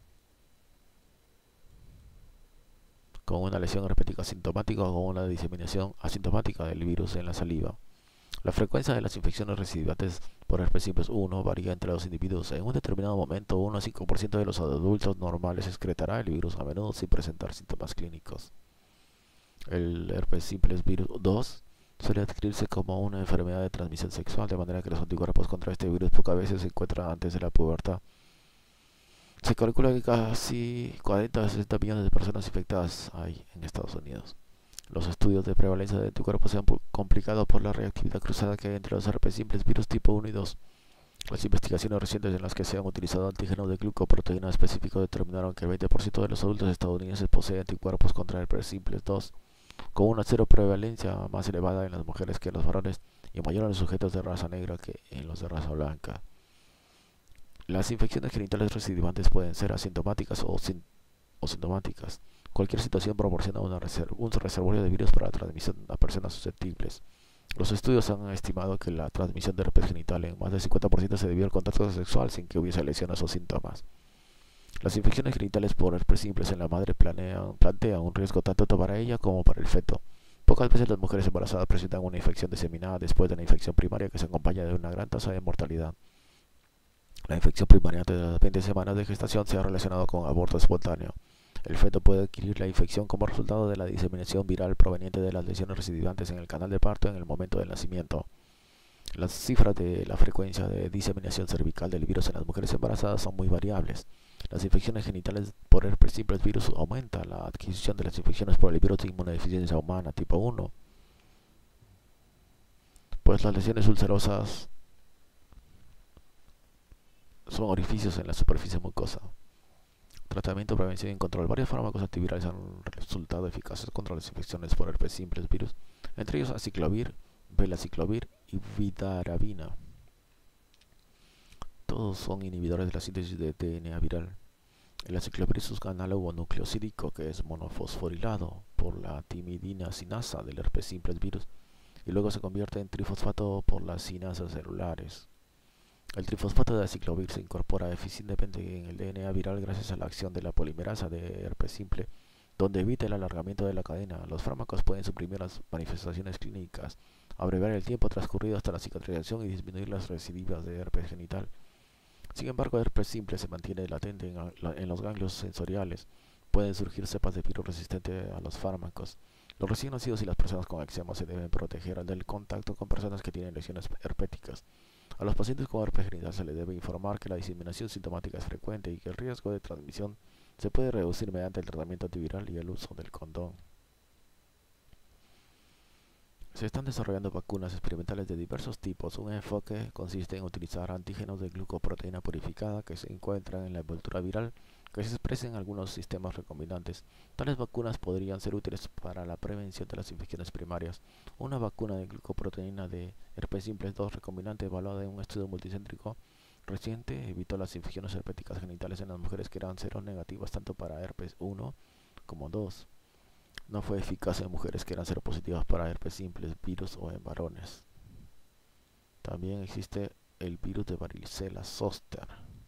con una lesión herpética asintomática o con una diseminación asintomática del virus en la saliva. La frecuencia de las infecciones recidivantes por herpes simplex 1 varía entre los individuos. En un determinado momento, 1 a 5% de los adultos normales excretará el virus, a menudo sin presentar síntomas clínicos. El herpes simplex virus 2 suele adquirirse como una enfermedad de transmisión sexual, de manera que los anticuerpos contra este virus pocas veces se encuentran antes de la pubertad. Se calcula que casi 40 a 60 millones de personas infectadas hay en Estados Unidos. Los estudios de prevalencia de anticuerpos se han complicado por la reactividad cruzada que hay entre los herpes simplex virus tipo 1 y 2. Las investigaciones recientes en las que se han utilizado antígenos de glucoproteína específicos determinaron que el 20% de los adultos estadounidenses poseen anticuerpos contra el herpes simplex 2, con una cero prevalencia más elevada en las mujeres que en los varones y mayor en los sujetos de raza negra que en los de raza blanca. Las infecciones genitales recidivantes pueden ser asintomáticas o sintomáticas. Cualquier situación proporciona un reservorio de virus para la transmisión a personas susceptibles. Los estudios han estimado que la transmisión de herpes genital en más del 50% se debió al contacto sexual sin que hubiese lesiones o síntomas. Las infecciones genitales por herpes simplex en la madre plantean un riesgo tanto para ella como para el feto. Pocas veces las mujeres embarazadas presentan una infección diseminada después de una infección primaria que se acompaña de una gran tasa de mortalidad. La infección primaria antes de las 20 semanas de gestación se ha relacionado con aborto espontáneo. El feto puede adquirir la infección como resultado de la diseminación viral proveniente de las lesiones recidivantes en el canal de parto en el momento del nacimiento. Las cifras de la frecuencia de diseminación cervical del virus en las mujeres embarazadas son muy variables. Las infecciones genitales por herpes simplex virus aumenta la adquisición de las infecciones por el virus de inmunodeficiencia humana tipo 1, pues las lesiones ulcerosas son orificios en la superficie mucosa. Tratamiento, prevención y control. Varios fármacos antivirales han resultado eficaces contra las infecciones por herpes simplex virus, entre ellos aciclovir, velaciclovir y vidaravina. Todos son inhibidores de la síntesis de DNA viral. El aciclovir es un análogo nucleosídico que es monofosforilado por la timidina sinasa del herpes simplex virus y luego se convierte en trifosfato por las sinasas celulares. El trifosfato de aciclovir se incorpora eficientemente en el DNA viral gracias a la acción de la polimerasa de herpes simple, donde evita el alargamiento de la cadena. Los fármacos pueden suprimir las manifestaciones clínicas, abreviar el tiempo transcurrido hasta la cicatrización y disminuir las recidivas de herpes genital. Sin embargo, el herpes simple se mantiene latente en los ganglios sensoriales. Pueden surgir cepas de virus resistentes a los fármacos. Los recién nacidos y las personas con eczema se deben proteger del contacto con personas que tienen lesiones herpéticas. A los pacientes con herpes genital se les debe informar que la diseminación sintomática es frecuente y que el riesgo de transmisión se puede reducir mediante el tratamiento antiviral y el uso del condón. Se están desarrollando vacunas experimentales de diversos tipos. Un enfoque consiste en utilizar antígenos de glucoproteína purificada que se encuentran en la envoltura viral que se expresan en algunos sistemas recombinantes. Tales vacunas podrían ser útiles para la prevención de las infecciones primarias. Una vacuna de glucoproteína de herpes simplex 2 recombinante evaluada en un estudio multicéntrico reciente evitó las infecciones herpéticas genitales en las mujeres que eran seronegativas tanto para herpes 1 como 2. No fue eficaz en mujeres que eran seropositivas para herpes simplex virus o en varones. También existe el virus de varicela zoster,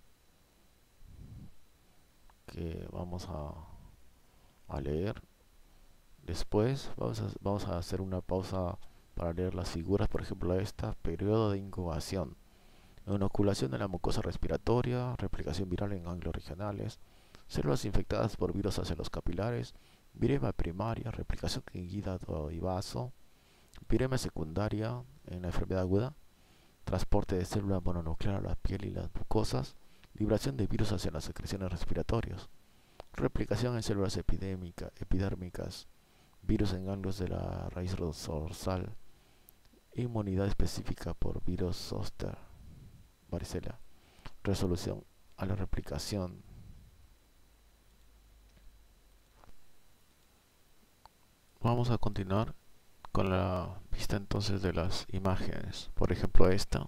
que vamos a leer después. Vamos a hacer una pausa para leer las figuras. Por ejemplo, esta: periodo de incubación, inoculación de la mucosa respiratoria, replicación viral en ganglios regionales, células infectadas por virus hacia los capilares, viremia primaria, replicación en hígado y vaso, viremia secundaria en la enfermedad aguda, transporte de células mononuclear a la piel y las mucosas, libración de virus hacia las secreciones respiratorias, replicación en células epidérmicas, virus en ganglios de la raíz dorsal, inmunidad específica por virus zoster, varicela, resolución a la replicación. Vamos a continuar con la vista entonces de las imágenes. Por ejemplo, esta.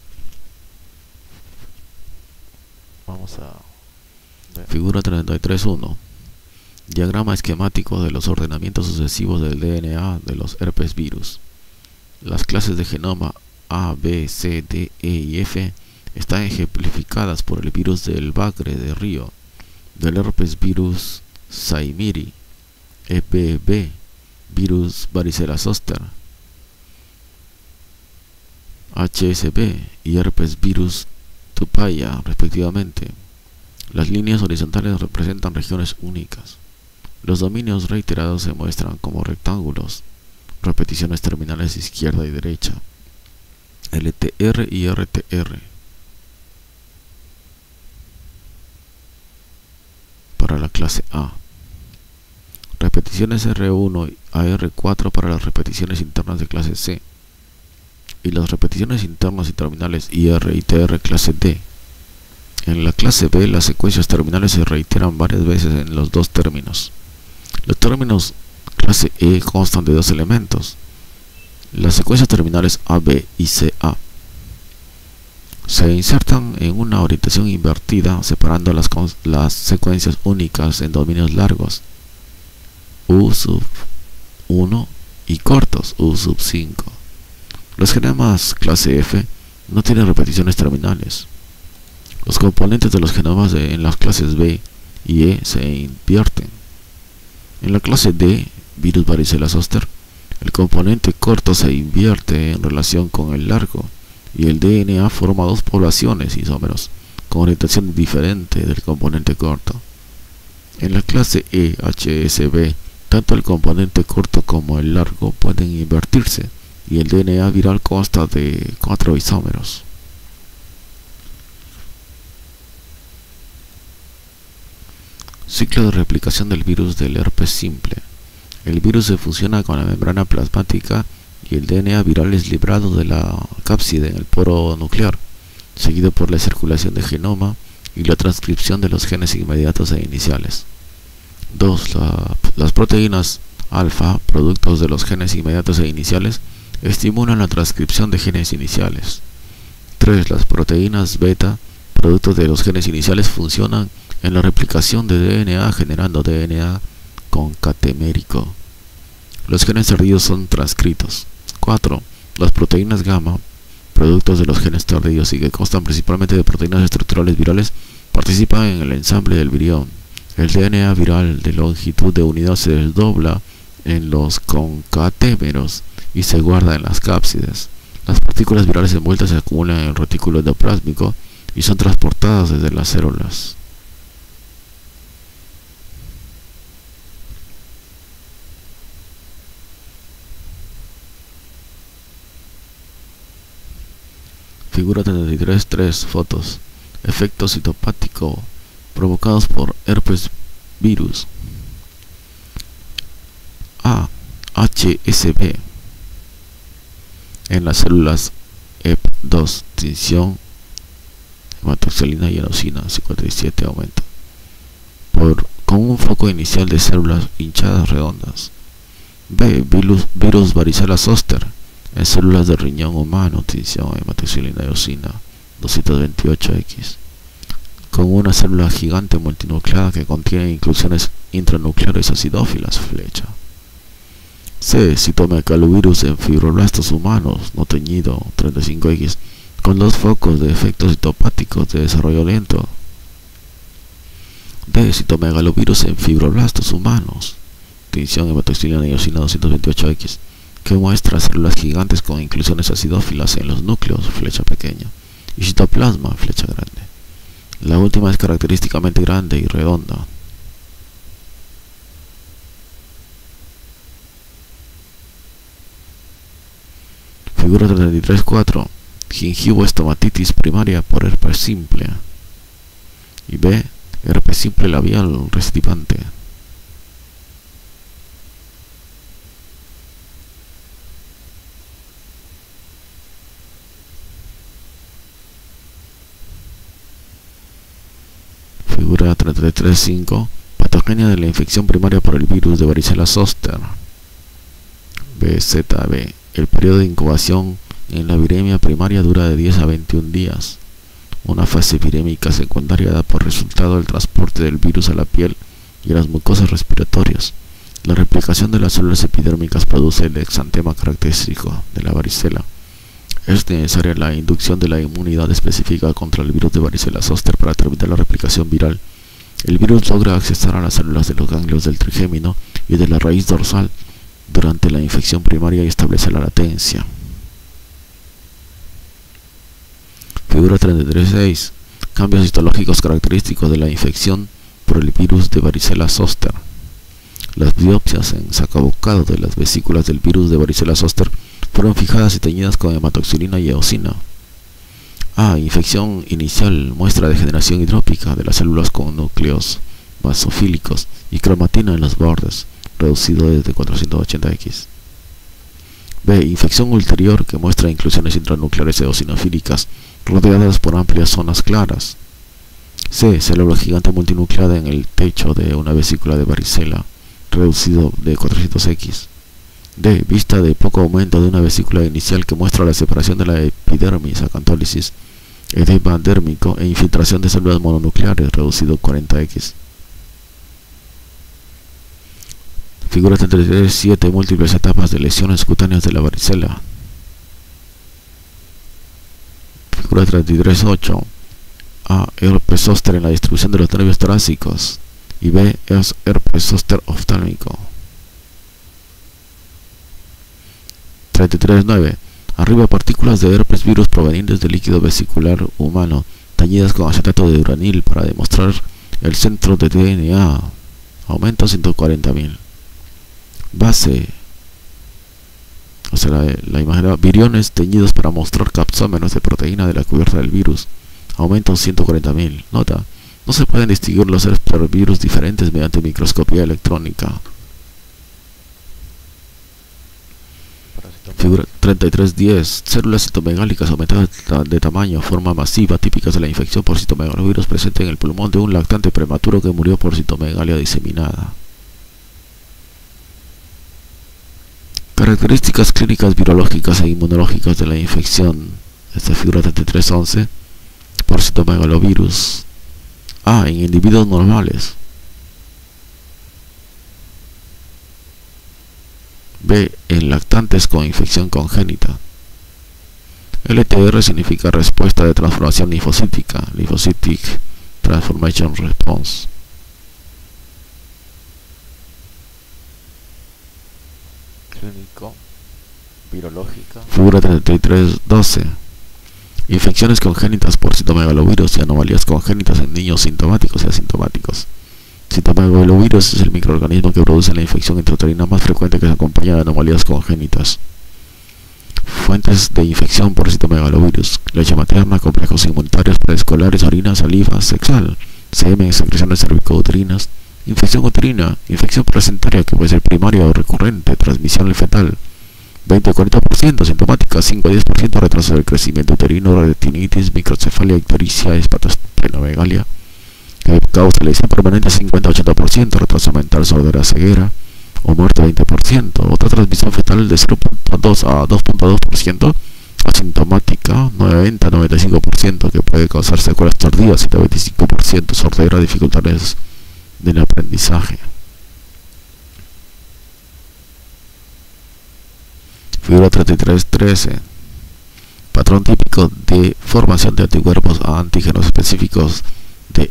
Vamos a ver. Figura 33.1. Diagrama esquemático de los ordenamientos sucesivos del DNA de los herpes virus. Las clases de genoma A, B, C, D, E y F están ejemplificadas por el virus del bagre de río, del herpes virus Zaimiri, EBV, virus varicela zoster, HSV y herpes virus Tupaya, respectivamente. Las líneas horizontales representan regiones únicas. Los dominios reiterados se muestran como rectángulos, repeticiones terminales izquierda y derecha, LTR y RTR. Para la clase A. Repeticiones R1 a R4 para las repeticiones internas de clase C. Y las repeticiones internas y terminales IR y TR clase D. En la clase B, las secuencias terminales se reiteran varias veces en los dos términos. Los términos clase E constan de dos elementos: las secuencias terminales AB y CA. Se insertan en una orientación invertida, separando las secuencias únicas en dominios largos U sub 1 y cortos U sub 5. Los genomas clase F no tienen repeticiones terminales. Los componentes de los genomas en las clases B y E se invierten. En la clase D, virus varicela zoster, el componente corto se invierte en relación con el largo, y el DNA forma dos poblaciones isómeros con orientación diferente del componente corto. En la clase E, HSV, tanto el componente corto como el largo pueden invertirse, y el DNA viral consta de 4 isómeros. Ciclo de replicación del virus del herpes simple. El virus se fusiona con la membrana plasmática y el DNA viral es librado de la cápside en el poro nuclear, seguido por la circulación de genoma y la transcripción de los genes inmediatos e iniciales. 2. Las proteínas alfa, productos de los genes inmediatos e iniciales, estimulan la transcripción de genes iniciales. 3. Las proteínas beta, productos de los genes iniciales, funcionan en la replicación de DNA generando DNA concatemérico. Los genes tardíos son transcritos. 4. Las proteínas gamma, productos de los genes tardíos y que constan principalmente de proteínas estructurales virales, participan en el ensamble del virión. El DNA viral de longitud de unidad se desdobla en los concatémeros y se guarda en las cápsides. Las partículas virales envueltas se acumulan en el retículo endoplásmico y son transportadas desde las células. Figura 33.3. Fotos. Efecto citopático provocados por herpes virus. A. HSV. En las células EP2, tinción hematoxilina y enosina 57 aumento. Con un foco inicial de células hinchadas redondas. B. Virus varicela zoster. En células de riñón humano, tinción hematoxilina y eosina 228X, con una célula gigante multinucleada que contiene inclusiones intranucleares acidófilas, flecha. C. Citomegalovirus en fibroblastos humanos, no teñido, 35X, con dos focos de efectos citopáticos de desarrollo lento. D. Citomegalovirus en fibroblastos humanos, tinción hematoxilina y eosina 228X, que muestra células gigantes con inclusiones acidófilas en los núcleos, flecha pequeña, y citoplasma, flecha grande. La última es característicamente grande y redonda. Figura 33.4. Gingivoestomatitis primaria por herpes simple. Y B. Herpes simple labial recidivante. Figura 33.5. Patogenia de la infección primaria por el virus de varicela zoster. BZB. El periodo de incubación en la viremia primaria dura de 10 a 21 días. Una fase virémica secundaria da por resultado el transporte del virus a la piel y a las mucosas respiratorias. La replicación de las células epidérmicas produce el exantema característico de la varicela. Es necesaria la inducción de la inmunidad específica contra el virus de varicela zoster para terminar la replicación viral. El virus logra accesar a las células de los ganglios del trigémino y de la raíz dorsal durante la infección primaria y establece la latencia. Figura 33.6. Cambios histológicos característicos de la infección por el virus de varicela zoster. Las biopsias en sacabocado de las vesículas del virus de varicela zoster fueron fijadas y teñidas con hematoxilina y eosina. Infección inicial, muestra de degeneración hidrópica de las células con núcleos basofílicos y cromatina en los bordes, reducido desde 480X. B. Infección ulterior que muestra inclusiones intranucleares eosinofílicas rodeadas por amplias zonas claras. C. Célula gigante multinucleada en el techo de una vesícula de varicela, reducido de 400X. D. Vista de poco aumento de una vesícula inicial que muestra la separación de la epidermis, acantólisis, edema dérmico e infiltración de células mononucleares, reducido 40X. Figura 33.7. Múltiples etapas de lesiones cutáneas de la varicela. Figura 33.8. A. Herpes zóster en la distribución de los nervios torácicos. Y B. Es herpes zóster oftálmico. 33.9. Arriba partículas de herpes virus provenientes del líquido vesicular humano, tañidas con acetato de uranil para demostrar el centro de DNA. Aumento 140.000. Base, o sea, la imagen era viriones teñidos para mostrar capsómenos de proteína de la cubierta del virus. Aumento 140.000. Nota, no se pueden distinguir los herpesvirus diferentes mediante microscopía electrónica. Figura 33.10. Células citomegálicas aumentadas de tamaño, forma masiva, típicas de la infección por citomegalovirus presente en el pulmón de un lactante prematuro que murió por citomegalia diseminada. Características clínicas virológicas e inmunológicas de la infección. Esta figura 33.11. Por citomegalovirus. A. En individuos normales. B. En lactantes con infección congénita. LTR significa respuesta de transformación linfocítica, Lymphocytic Transformation Response. Clínico, virológica. Figura 33.12. Infecciones congénitas por citomegalovirus y anomalías congénitas en niños sintomáticos y asintomáticos. Citomegalovirus es el microorganismo que produce la infección intrauterina más frecuente que se acompaña de anomalías congénitas. Fuentes de infección por citomegalovirus: leche materna, complejos inmunitarios preescolares, orina, saliva, sexual, semen, secreciones cervicouterinas, infección uterina, infección placentaria que puede ser primaria o recurrente, transmisión fetal, 20-40% sintomática, 5-10% retraso del crecimiento uterino, retinitis, microcefalia, ictericia, hepatosplenomegalia, que causa lesión permanente 50-80%, retraso mental, sordera, ceguera o muerte 20%, otra transmisión fetal de 0.2 a 2.2%, asintomática 90-95%, que puede causar secuelas tardías 125%, sordera, dificultades del aprendizaje. Figura 33.13. Patrón típico de formación de anticuerpos a antígenos específicos de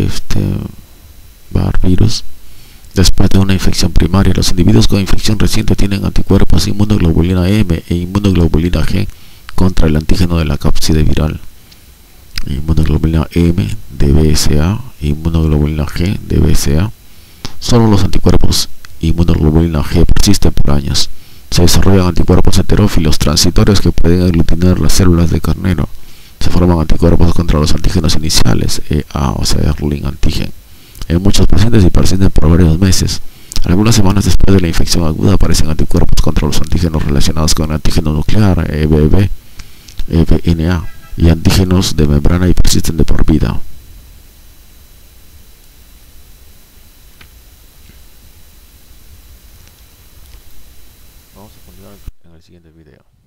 virus. Después de una infección primaria, los individuos con infección reciente tienen anticuerpos inmunoglobulina M e inmunoglobulina G contra el antígeno de la cápside viral. Inmunoglobulina M de BSA e inmunoglobulina G de BSA. Solo los anticuerpos inmunoglobulina G persisten por años. Se desarrollan anticuerpos heterófilos transitorios que pueden aglutinar las células de carnero. Se forman anticuerpos contra los antígenos iniciales, EA, o sea, Erling antigen, en muchos pacientes y persisten por varios meses. Algunas semanas después de la infección aguda aparecen anticuerpos contra los antígenos relacionados con el antígeno nuclear, EBV, EBNA, y antígenos de membrana y persisten de por vida. Vamos a continuar siguiente video.